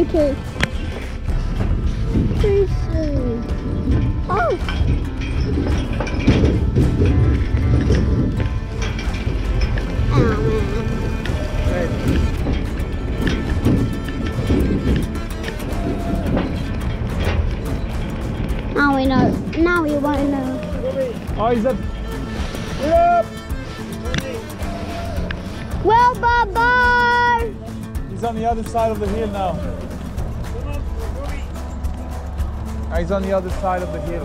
Okay. Pretty silly. Oh! Oh, man. Now we know. Now we won't know. Oh, he's up. Get up! Well, bye-bye! He's on the other side of the hill now. He's on the other side of the hill.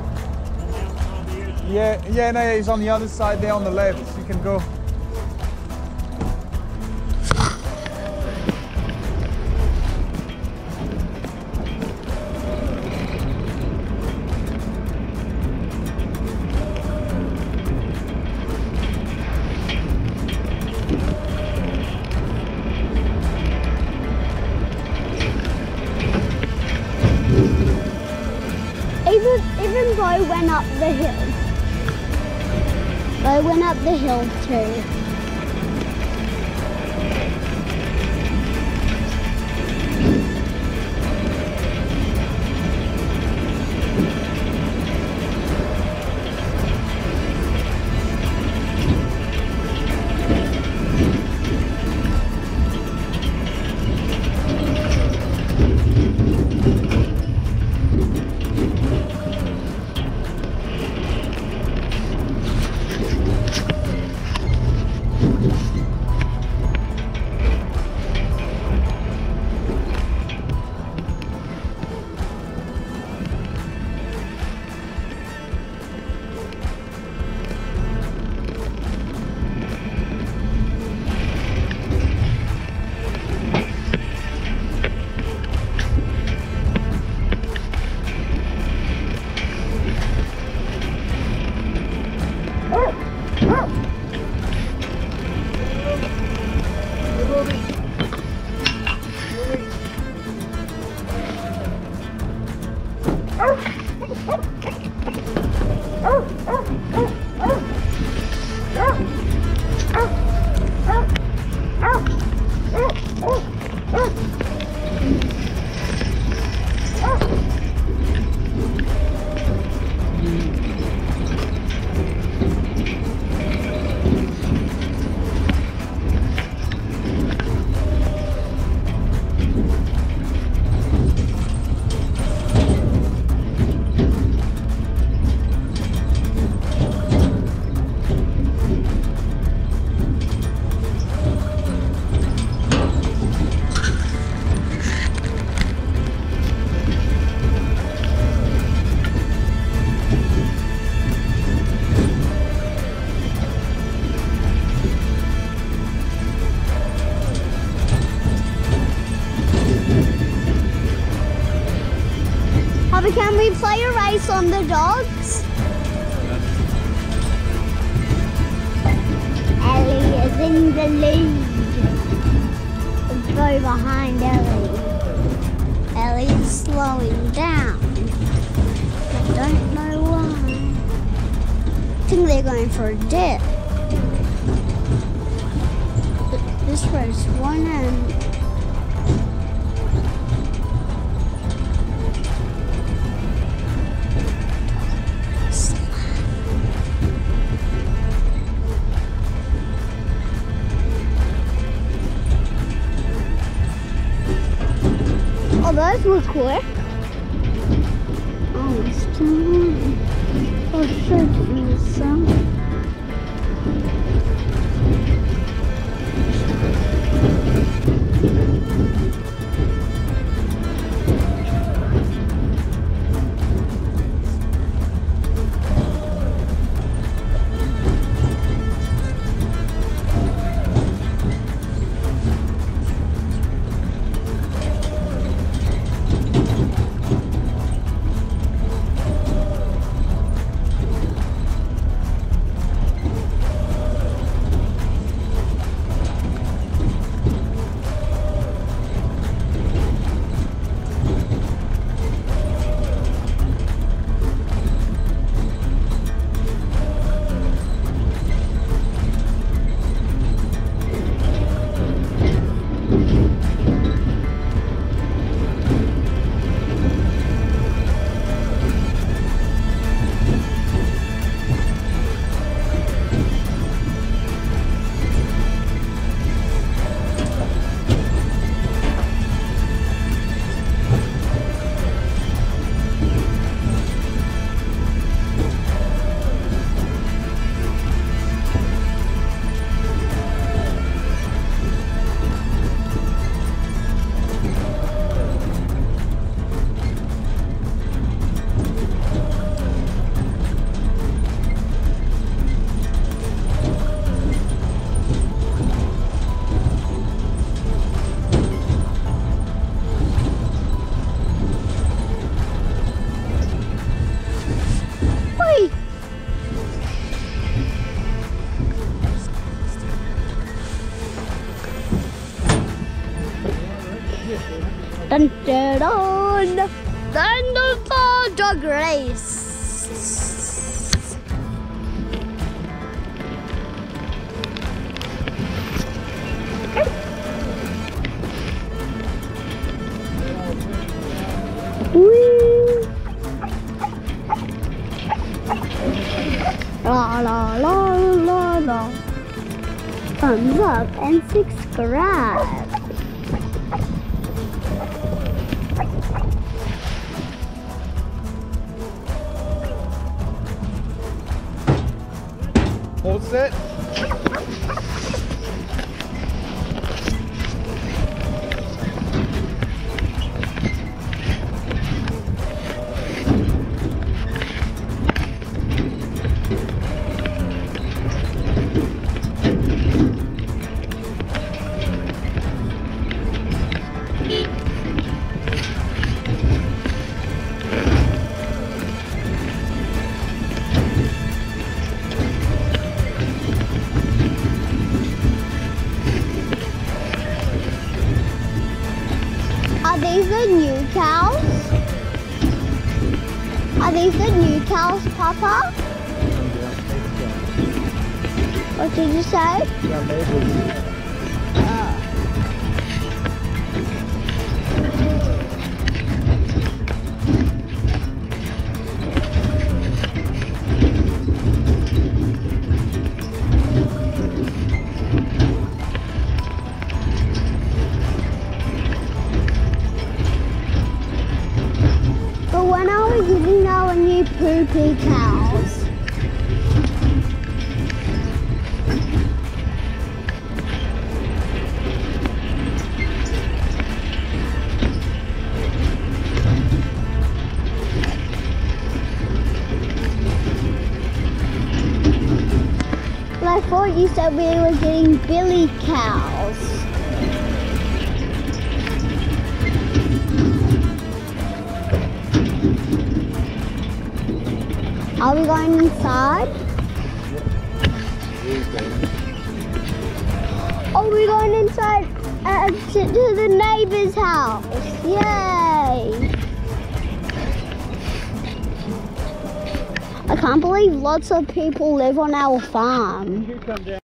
Yeah, no, he's on the other side there on the left. You can go. Even Bo went up the hill. Bo went up the hill too. Can we play a race on the dogs? Ellie is in the lead. Go behind Ellie. Ellie's slowing down. I don't know why. I think they're going for a dip. This race won't end. Oh, those were quick. Oh, it's still on. Oh, sure, give me some. Dun dun dun! Then the drag race! Whee! La la la la la. Thumbs up and subscribe. Hold set. Are these the new cows? Are these the new cows, Papa? What did you say? Yeah, maybe. But when are we getting our new poopy cows? But I thought you said we were getting billy cows. Are we going inside? Oh, we're going inside to the neighbor's house. Yay! I can't believe lots of people live on our farm.